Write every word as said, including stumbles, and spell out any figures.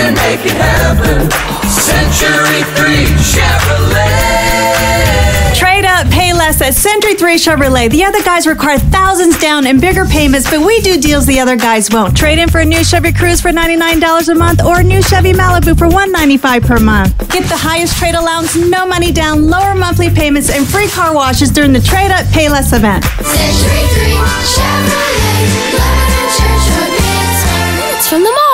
can make it happen. Century three Chevrolet. Trade up, pay less at Century three Chevrolet. The other guys require thousands down and bigger payments, but we do deals the other guys won't. Trade in for a new Chevy Cruze for ninety-nine dollars a month or a new Chevy Malibu for one hundred ninety-five dollars per month. Get the highest trade allowance, no money down, lower monthly payments, and free car washes during the Trade Up, Pay Less event. Century three Chevrolet, Lebanon Church Road, Pittsburgh. It's from the mall.